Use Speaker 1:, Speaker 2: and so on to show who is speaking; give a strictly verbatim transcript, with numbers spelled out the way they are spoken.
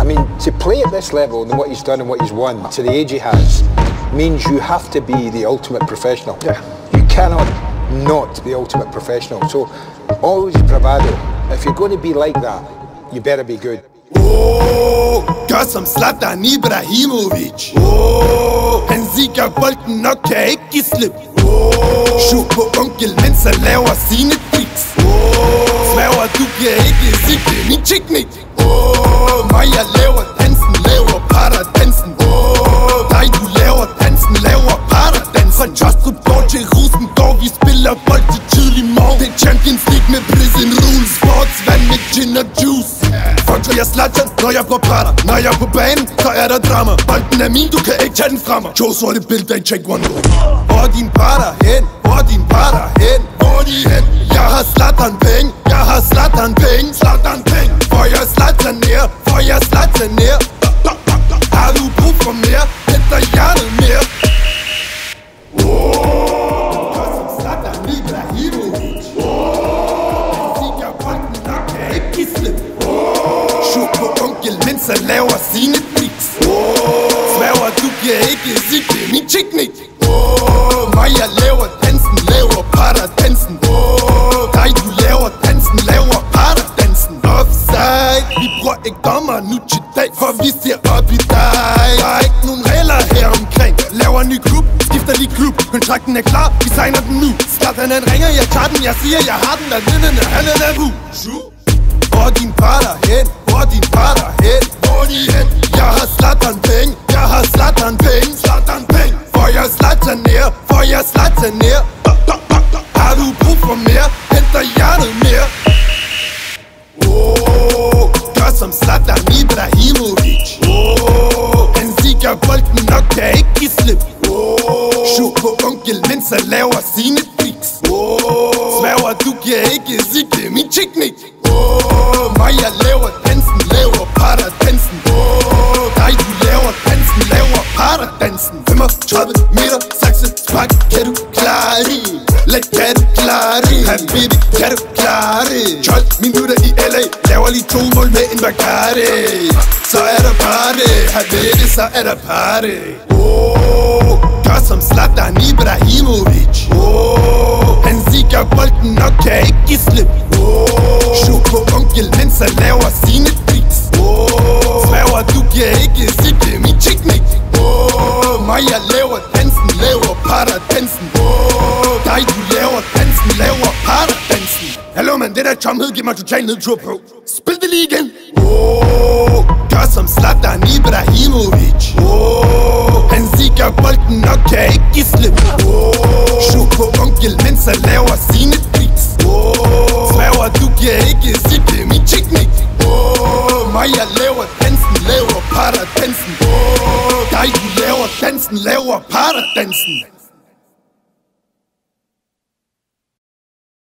Speaker 1: mean, to play at this level and what he's done and what he's won to the age he has means you have to be the ultimate professional.
Speaker 2: Yeah.
Speaker 1: You cannot not be the ultimate professional. So always bravado. If you're going to be like that, you better be good.
Speaker 3: Oh, gør som Zlatan Ibrahimovic. Oh, han ziger bolden og kan ikke give slip. Oh, shoot på onkel, mens han laver sine tricks. Oh, sværger, du kan ikke zigge min teknik. Oh, mig jeg laver dansen, laver paradansen. Oh, dig du laver dansen, laver paradansen. Fra Jostrup går til Rosengård, vi spiller bold til tidlig morgen. Det er Champions League med prison rules, sportsvand med gin og juice. Fuck, så jeg Zlatan, når jeg går patter. Når jeg er på banen, så er der drama. Bolden er min, du kan ikke tage den fra mig. To sorte billeder, check one go. Hvor er din patter hen? Hvor er din patter hen? Hvor er de hen? Jeg har Zlatan penge, jeg har Zlatan penge, Zlatan penge. Får jeg Zlatan ned, får jeg Zlatan ned. Har du brug for mere? Henter hjertet mere. Mens han laver sine tricks. Oh, sværger, du kan ikke zigge min teknik. Oh, mig jeg laver dansen, laver paradansen. Oh, dig du laver dansen, laver paradansen. Offside, vi bruger ikke dommer nu til dag, for vi ser op i dig. Der er ikke nogen regler her omkring. Laver en ny klub, skifter lige klub. Kontrakten er klar, vi signer den nu. Zlatan han ringer, jeg tager den, jeg siger jeg har den. Og den er han er nabu. Hvor er din patter hen? Hvor er din patter hen? Hvor er de hen? Jeg har Zlatan penge, jeg har Zlatan penge, Zlatan penge. Får jeg Zlatan ned, får jeg Zlatan ned. Har du brug for mere? Henter hjertet mere. Oh, gør som Zlatan Ibrahimovic. Oh, han ziger bolden og kan ikke give slip. Oh, shoot på onkel, mens han laver sine tricks. Oh, sværger, du kan ikke zigge min teknik. Oh, mig jeg laver dansen, laver paradansen. Oh, dig du laver dansen, laver paradansen. femogtredive meter, sakse, spark, kan du klare det? Læg, kan du klare det? Habibi, kan du klare det? tolv minutter i L A, laver lige to mål med en Bacardi. Så er der party, Habibi, så er der party. Oh, gør som Zlatan Ibrahimovic. Oh, han ziger bolden og kan ikke give slip. Oh, shoot på onkel, mens han laver sine tricks. Oh, sværger, du kan ikke zigge min teknik. Oh, mig jeg laver dansen, laver paradansen. Oh, dig du laver dansen, laver paradansen. Hallo mand, det der tomhed giver mig total nedtur på. Spil det lige igen. Oh, gør som Zlatan Ibrahimovic. Oh, han ziger bolden og kan ikke give slip. Oh, shoot på onkel, mens han laver sine tricks. Oh, sværger, du kan ikke zigge min teknik. Oh, mig jeg laver dansen, laver paradansen. Oh, dig du laver dansen, laver paradansen.